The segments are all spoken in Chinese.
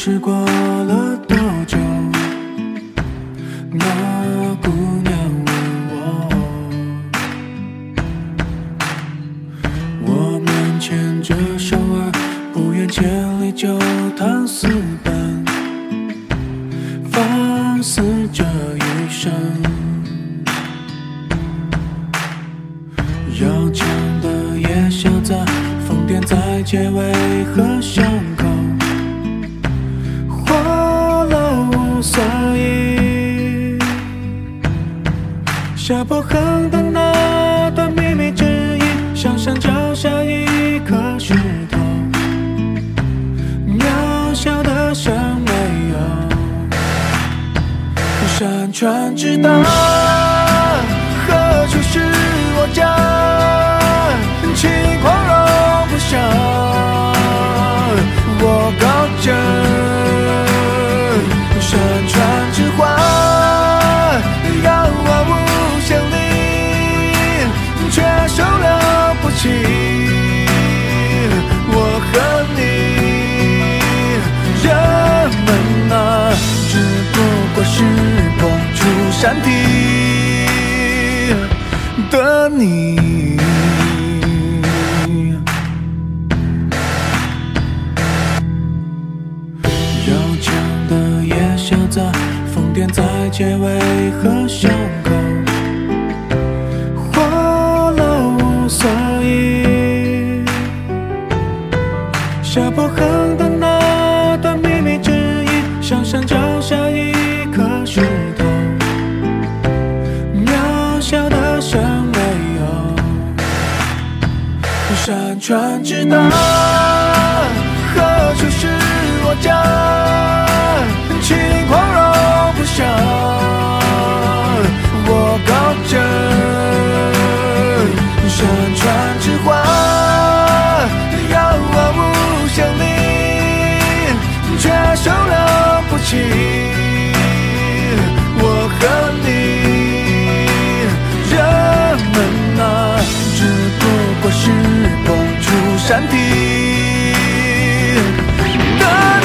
是过了多久？那姑娘问我们牵着手儿，不远千里就趟私奔，放肆这一生。要强的夜宵在疯癫在结尾和巷口，活了无所以。下坡横的那段秘密之音，像山脚下一颗石头，渺小的像没有。山川之大，何处是我家？轻狂容不下，我高枕山川之花，遥望无限里，却收了不起。我和你，人们啊，只不过是蹦出山体的你。在疯癫在结尾和巷口，活了无所以。下坡横的那段秘密之音，像山脚下一颗石头，渺小的像没有。山川之大，何处是我家？轻狂容不下，我高枕山川之花，遥望无限里，却收了不起。我和你，人们啊，只不过是蹦出山体的你。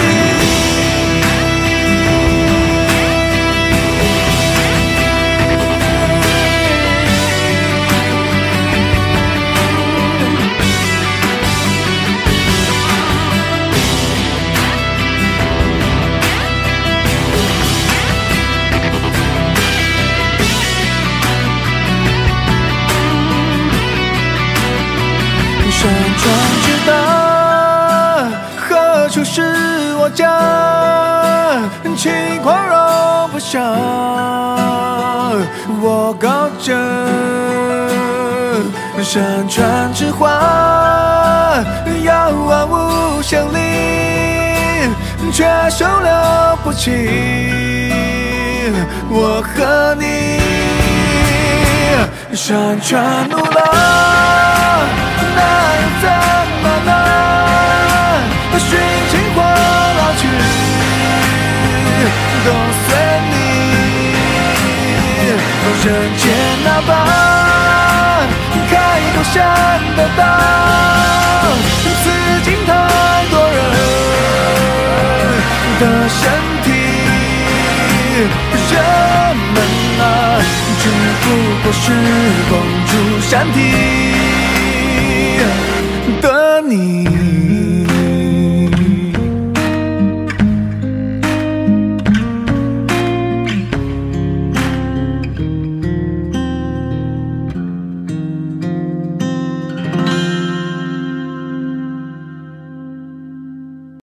山川之大，何处是我家？轻狂容不下，我高枕山川之花，遥望无限里，却收了不起。我和你，山川怒浪，那又怎么能寻情或老去，都随你。人间那般开口想得到，此境太多人的身体，人们啊，只不过是蹦出山体。